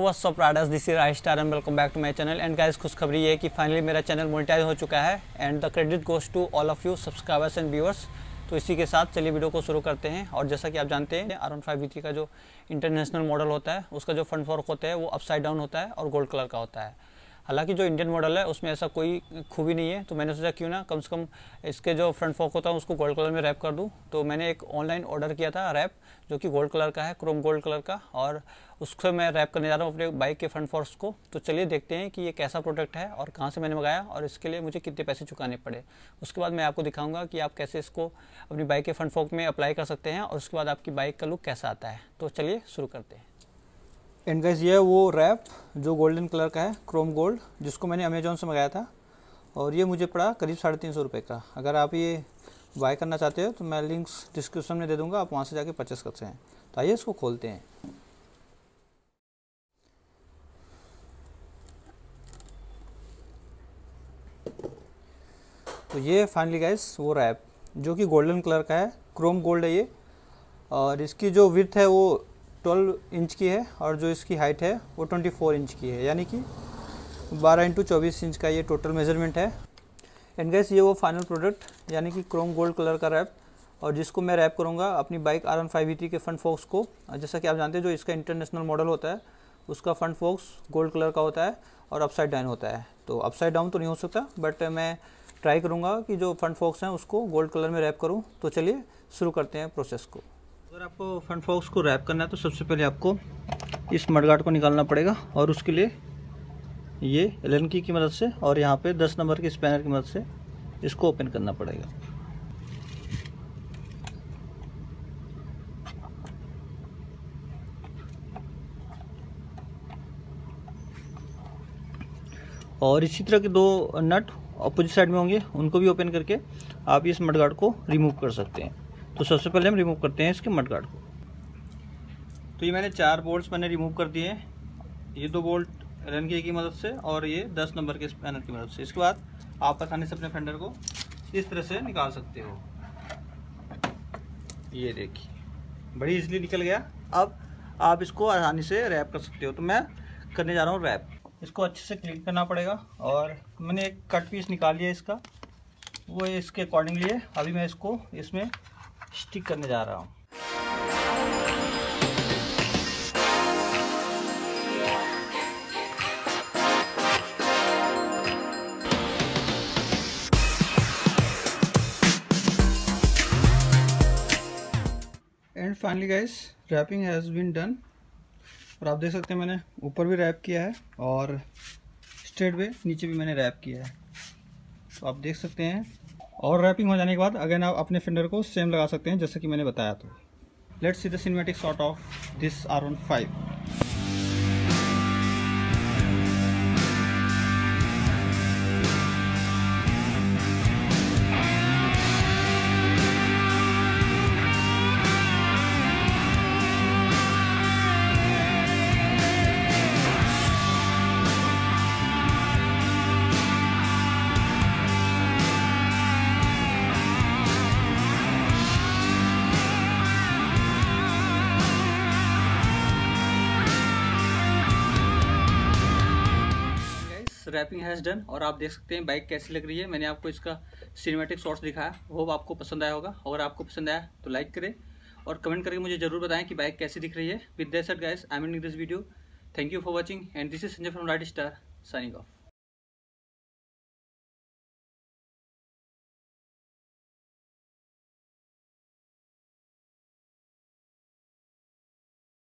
What's up riders, this is right star and welcome back to my channel. And guys, खुशखबरी ये है कि finally मेरा channel monetise हो चुका है and the credit goes to all of you subscribers and viewers. तो इसी के साथ चलिए वीडियो को शुरू करते हैं। और जैसा कि आप जानते हैं R15 V3 का जो इंटरनेशनल मॉडल होता है उसका जो फ्रंट फोर्क होता है वो अपसाइड डाउन होता है और गोल्ड कलर का होता है। हालांकि जो इंडियन मॉडल है उसमें ऐसा कोई खूबी नहीं है, तो मैंने सोचा क्यों ना कम से कम इसके जो फ्रंट फोर्क होता है उसको गोल्ड कलर में रैप कर दूं। तो मैंने एक ऑनलाइन ऑर्डर किया था रैप जो कि गोल्ड कलर का है, क्रोम गोल्ड कलर का, और उससे मैं रैप करने जा रहा हूँ अपने बाइक के फ्रंट फोर्क्स को। तो चलिए देखते हैं कि ये कैसा प्रोडक्ट है और कहाँ से मैंने मंगाया और इसके लिए मुझे कितने पैसे चुकाने पड़े। उसके बाद मैं आपको दिखाऊंगा कि आप कैसे इसको अपनी बाइक के फ्रंट फोर्क में अप्लाई कर सकते हैं और उसके बाद आपकी बाइक का लुक कैसा आता है। तो चलिए शुरू करते हैं। एंड गाइस, ये है वो रैप जो गोल्डन कलर का है, क्रोम गोल्ड, जिसको मैंने अमेजोन से मंगाया था और ये मुझे पड़ा करीब 350 रुपये का। अगर आप ये बाय करना चाहते हो तो मैं लिंक्स डिस्क्रिप्शन में दे दूंगा, आप वहाँ से जाके परचेस करते हैं। तो आइए इसको खोलते हैं। तो ये फाइनली गाइस वो रैप जो कि गोल्डन कलर का है, क्रोम गोल्ड है ये, और इसकी जो विड्थ है वो 12 इंच की है और जो इसकी हाइट है वो 24 इंच की है, यानी कि 12x24 इंच का ये टोटल मेजरमेंट है। एंड गाइस, ये वो फाइनल प्रोडक्ट यानी कि क्रोम गोल्ड कलर का रैप, और जिसको मैं रैप करूँगा अपनी बाइक R15 V3 के फ्रंट फोर्क्स को। जैसा कि आप जानते हैं जो इसका इंटरनेशनल मॉडल होता है उसका फ्रंट फोर्क्स गोल्ड कलर का होता है और अपसाइड डाउन होता है। तो अपसाइड डाउन तो नहीं हो सकता, बट मैं ट्राई करूँगा कि जो फ्रंट फोर्क्स हैं उसको गोल्ड कलर में रैप करूँ। तो चलिए शुरू करते हैं प्रोसेस को। अगर आपको फ्रंट फोर्क्स को रैप करना है तो सबसे पहले आपको इस मडगार्ड को निकालना पड़ेगा, और उसके लिए ये एलन की मदद से और यहाँ पे 10 नंबर के स्पैनर की मदद से इसको ओपन करना पड़ेगा। और इसी तरह के 2 नट अपोजिट साइड में होंगे, उनको भी ओपन करके आप इस मडगार्ड को रिमूव कर सकते हैं। तो सबसे पहले हम रिमूव करते हैं इसके मडगार्ड को। तो ये मैंने 4 बोल्ट्स मैंने रिमूव कर दिए हैं, ये 2 बोल्ट एलन की मदद से और ये 10 नंबर के स्पैनर की मदद से। इसके बाद आप आसानी से अपने फेंडर को इस तरह से निकाल सकते हो। ये देखिए बड़ी इजीली निकल गया। अब आप इसको आसानी से रैप कर सकते हो। तो मैं करने जा रहा हूँ रैप। इसको अच्छे से क्लीन करना पड़ेगा, और मैंने एक कट पीस निकाल लिया इसका, वो इसके अकॉर्डिंगली है। अभी मैं इसको इसमें स्टिक करने जा रहा हूँ। And finally guys, wrapping has been done. और आप देख सकते हैं मैंने ऊपर भी रैप किया है और स्ट्रेट वे नीचे भी मैंने रैप किया है, तो आप देख सकते हैं। और रैपिंग हो जाने के बाद अगेन आप अपने फेंडर को सेम लगा सकते हैं जैसे कि मैंने बताया। तो let's see the cinematic shot of this R15। Wrapping has done, और आप देख सकते हैं बाइक कैसी लग रही है। मैंने आपको इसका सिनेमैटिक शॉट्स दिखाया, होप आपको पसंद आया होगा। अगर आपको पसंद आया तो लाइक करें और कमेंट करके मुझे जरूर बताएं कि बाइक कैसी दिख रही है। With that said guys, I am ending this video. Thank you for watching and this is Sanjay from right star signing of.